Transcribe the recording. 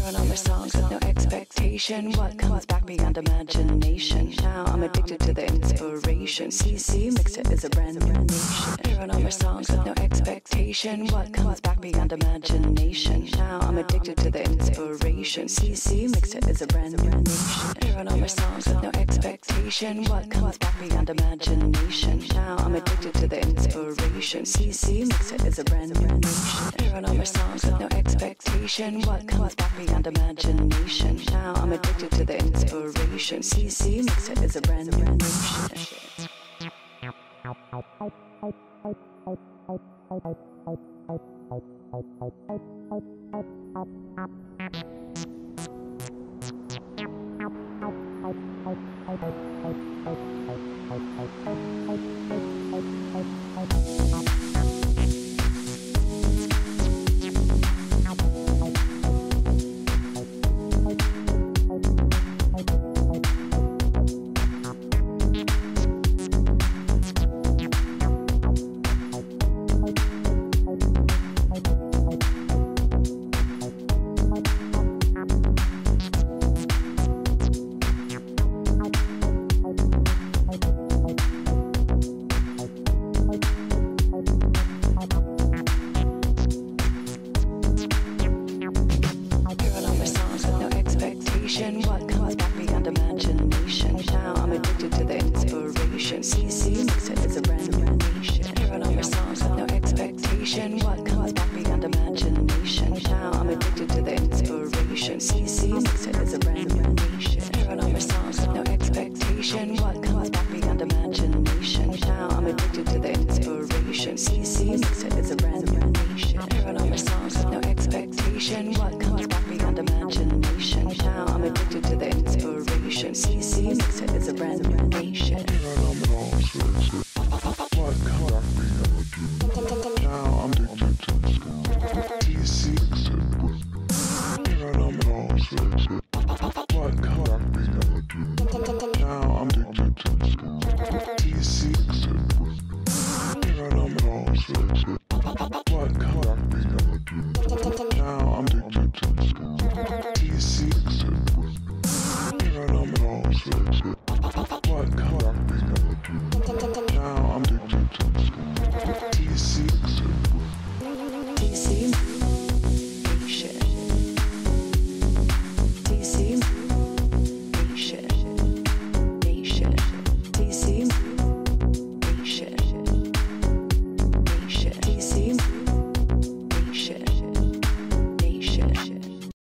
Paranormal songs with no expectation. What comes back beyond imagination? Now I'm addicted to the inspiration. ccMixter is a brand new nation. Paranormal songs with no expectation. What comes back beyond imagination? Now I'm addicted to the inspiration. ccMixter is a brand new nation. Paranormal songs with no expectation. What comes back beyond imagination? Now I'm addicted to the inspiration. ccMixter is a brand new nation. Paranormal songs with no expectation. What comes back beyond imagination? Now I'm addicted to the inspiration. ccMixter is a brand new nation. What comes back beyond imagination? Now I'm addicted to the inspiration. ccMixter is a brand new nation. Paranormal songs with no expectation. What comes back beyond imagination? Now I'm addicted to the inspiration. ccMixter is a brand new nation. Paranormal songs with no expectation. What comes back beyond imagination? Now I'm addicted to the inspiration. ccMixter is a brand new nation. Paranormal songs with no expectation. What comes back beyond imagination? Now I'm addicted to the inspiration. ccMixter is a brand new nation. Now I'm addicted to ccMixer. Paranormal sex. What comes back beyond? Now I'm addicted to ccMixer. Paranormal sex. What comes back beyond? Now I'm addicted to ccMixer.